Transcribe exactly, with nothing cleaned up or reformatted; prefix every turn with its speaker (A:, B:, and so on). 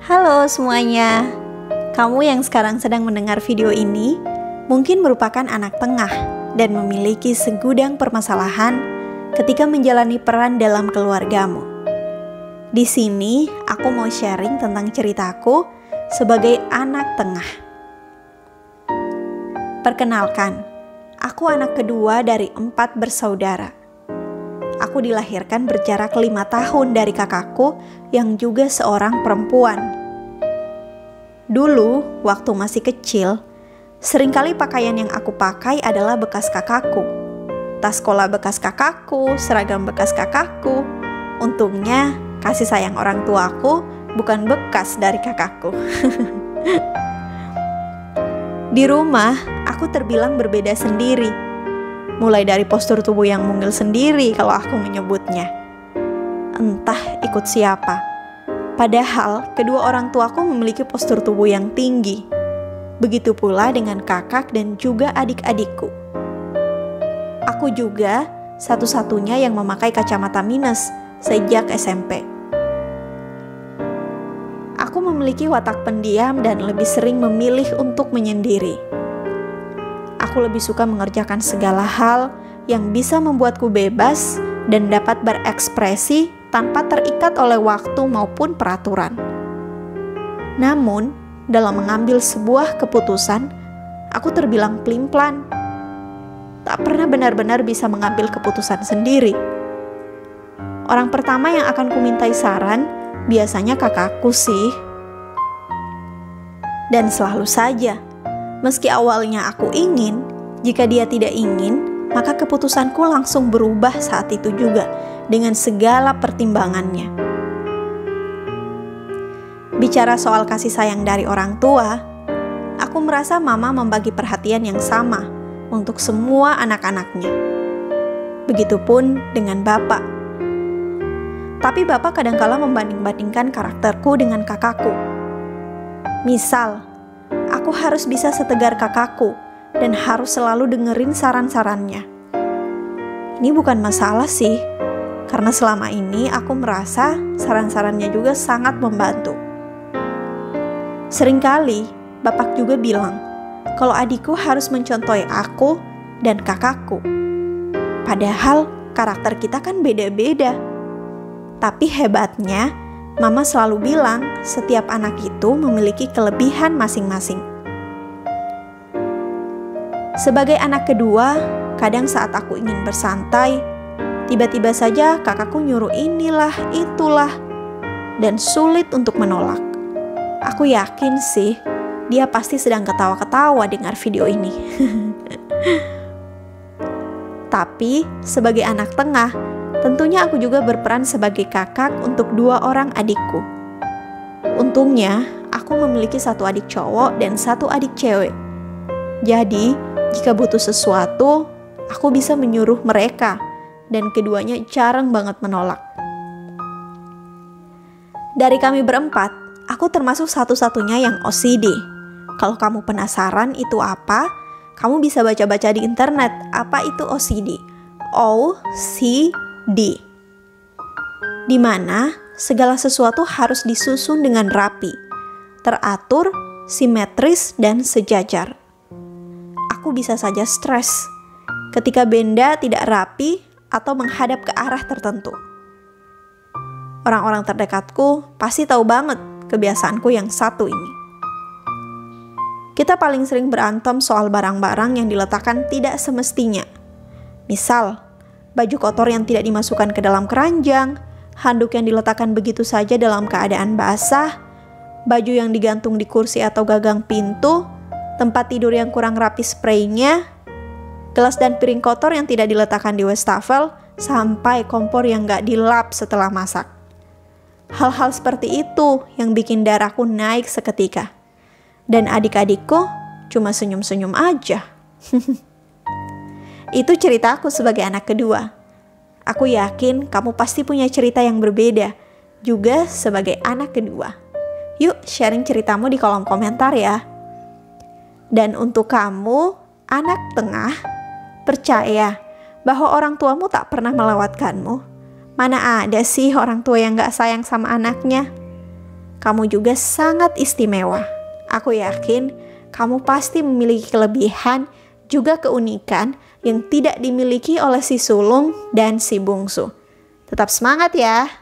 A: Halo semuanya, kamu yang sekarang sedang mendengar video ini mungkin merupakan anak tengah dan memiliki segudang permasalahan ketika menjalani peran dalam keluargamu. Di sini aku mau sharing tentang ceritaku sebagai anak tengah. Perkenalkan, aku anak kedua dari empat bersaudara. Aku dilahirkan berjarak lima tahun dari kakakku yang juga seorang perempuan. Dulu, waktu masih kecil, seringkali pakaian yang aku pakai adalah bekas kakakku. Tas sekolah bekas kakakku, seragam bekas kakakku. Untungnya, kasih sayang orang tuaku bukan bekas dari kakakku. Di rumah, aku terbilang berbeda sendiri. Mulai dari postur tubuh yang mungil sendiri kalau aku menyebutnya. Entah ikut siapa. Padahal kedua orang tuaku memiliki postur tubuh yang tinggi. Begitu pula dengan kakak dan juga adik-adikku. Aku juga satu-satunya yang memakai kacamata minus sejak S M P. Aku memiliki watak pendiam dan lebih sering memilih untuk menyendiri. Aku lebih suka mengerjakan segala hal yang bisa membuatku bebas dan dapat berekspresi tanpa terikat oleh waktu maupun peraturan. Namun, dalam mengambil sebuah keputusan, aku terbilang pelin-pelan. Tak pernah benar-benar bisa mengambil keputusan sendiri. Orang pertama yang akan kumintai saran biasanya kakakku sih. Dan selalu saja, meski awalnya aku ingin, jika dia tidak ingin, maka keputusanku langsung berubah saat itu juga dengan segala pertimbangannya. Bicara soal kasih sayang dari orang tua, aku merasa mama membagi perhatian yang sama untuk semua anak-anaknya. Begitupun dengan bapak. Tapi bapak kadangkala membanding-bandingkan karakterku dengan kakakku. Misal, aku harus bisa setegar kakakku dan harus selalu dengerin saran-sarannya. Ini bukan masalah sih, karena selama ini aku merasa saran-sarannya juga sangat membantu. Seringkali bapak juga bilang kalau adikku harus mencontohi aku dan kakakku. Padahal karakter kita kan beda-beda. Tapi hebatnya, mama selalu bilang setiap anak itu memiliki kelebihan masing-masing. Sebagai anak kedua, kadang saat aku ingin bersantai, tiba-tiba saja kakakku nyuruh inilah, itulah, dan sulit untuk menolak. Aku yakin sih, dia pasti sedang ketawa-ketawa dengar video ini. Tapi, sebagai anak tengah, tentunya aku juga berperan sebagai kakak untuk dua orang adikku. Untungnya, aku memiliki satu adik cowok dan satu adik cewek. Jadi, jika butuh sesuatu, aku bisa menyuruh mereka, dan keduanya jarang banget menolak. Dari kami berempat, aku termasuk satu-satunya yang O C D. Kalau kamu penasaran itu apa, kamu bisa baca-baca di internet apa itu O C D. O C D. Di mana segala sesuatu harus disusun dengan rapi, teratur, simetris, dan sejajar. Aku bisa saja stres ketika benda tidak rapi atau menghadap ke arah tertentu. Orang-orang terdekatku pasti tahu banget kebiasaanku yang satu ini. Kita paling sering berantem soal barang-barang yang diletakkan tidak semestinya. Misal, baju kotor yang tidak dimasukkan ke dalam keranjang, handuk yang diletakkan begitu saja dalam keadaan basah, baju yang digantung di kursi atau gagang pintu, tempat tidur yang kurang rapi spraynya, gelas dan piring kotor yang tidak diletakkan di wastafel, sampai kompor yang gak dilap setelah masak. Hal-hal seperti itu yang bikin darahku naik seketika. Dan adik-adikku cuma senyum-senyum aja. Itu ceritaku sebagai anak kedua. Aku yakin kamu pasti punya cerita yang berbeda, juga sebagai anak kedua. Yuk sharing ceritamu di kolom komentar ya. Dan untuk kamu, anak tengah, percaya bahwa orang tuamu tak pernah melewatkanmu. Mana ada sih orang tua yang gak sayang sama anaknya? kamu juga sangat istimewa. Aku yakin kamu pasti memiliki kelebihan, juga keunikan yang tidak dimiliki oleh si sulung dan si bungsu. Tetap semangat ya!